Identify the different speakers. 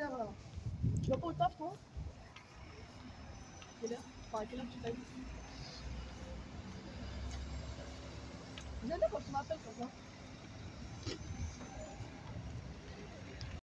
Speaker 1: l'air. Tu vas pas au taf, toi? Quelle heure? Enfin, à quelle heure tu t'habilles? J'aime bien quand tu m'appelles comme ça.